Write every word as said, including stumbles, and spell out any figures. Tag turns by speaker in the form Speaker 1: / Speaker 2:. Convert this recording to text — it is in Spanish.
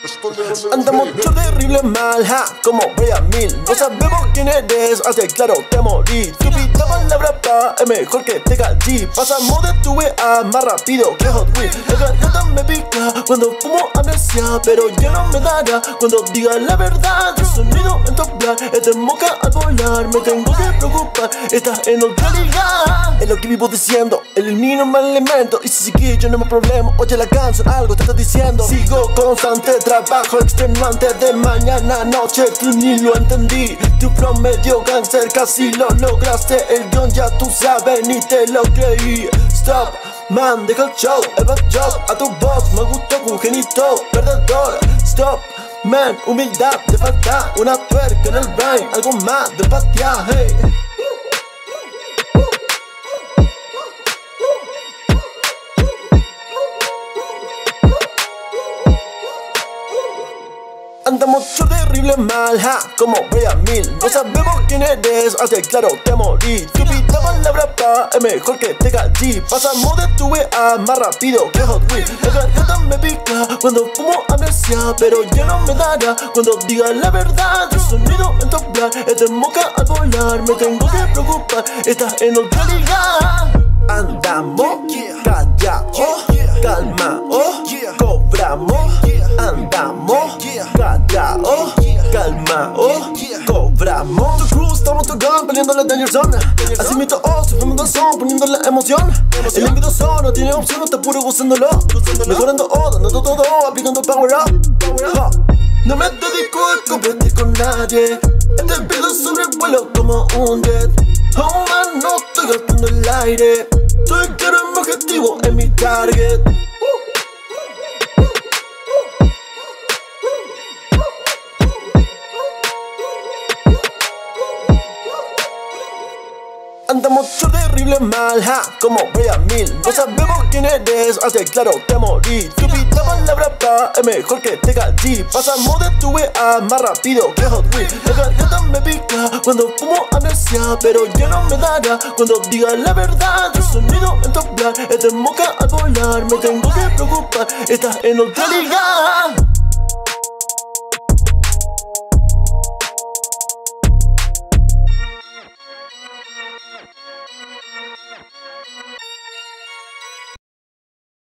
Speaker 1: Andamos terrible mal, ja, como Brian Mill. No sabemos quién eres, hace claro te morí. Tu vida palabra pa, es mejor que te callí. Pasamos de tu V A más rápido que Hot Wheels. La garganta me pica cuando fumo amnesia, pero ya no me dará cuando diga la verdad. El sonido en tu plan es de moca al volar. Me tengo que preocupar, estás en otra liga. Es lo que vivo diciendo, el mínimo elemento. Y si sigue yo no me problema, oye la canción, algo te está diciendo. Sigo constante, trabajo extenuante de mañana a noche, tú ni lo entendí. Tu promedio cáncer casi lo lograste. El guión ya tú sabes, ni te lo creí. Stop, man, deja el show, el bad job. A tu voz me gustó congenito, perdedor. Stop, man, humildad, te falta una tuerca en el brain, algo más de empatía, hey. Andamos terrible mal, ja, como Brian Mill. No sabemos quién eres, hace claro te morí. Tu vida palabra pa, es mejor que te callí. Pasamos de tu V A más rápido que Hot Wheels. La garganta me pica cuando fumo amnesia, pero ya no me dará cuando diga la verdad. El sonido en tu plan es de moca al volar. Me tengo que preocupar, estás en otra liga. Andamos callados, calmaos, cobramos. Andamos callaos, calmaos, cobramos. Tu crew, estamos tocando, peleando la danger zone. Así mi todo, sufriendo el son, poniendo la emoción. El envidioso no tiene opción, no está puro gozándolo. Mejorando todo, dando todo, aplicando power up. No me dedico a competir con nadie. Este video sobre el vuelo como un jet. Oh man, no estoy gastando el aire. Estoy claro en mi objetivo, en mi target. Andamos terrible mal, ja, como Brian Mill. No sabemos quién eres, hace claro te morí. Tu vida palabra pa, es mejor que te callí. Pasamos de tu V A más rápido que Hot Wheels. La garganta me pica cuando fumo amnesia, pero ya no me dará cuando diga la verdad. El sonido en tu plan es de moca al volar. Me tengo que preocupar, estás en otra liga.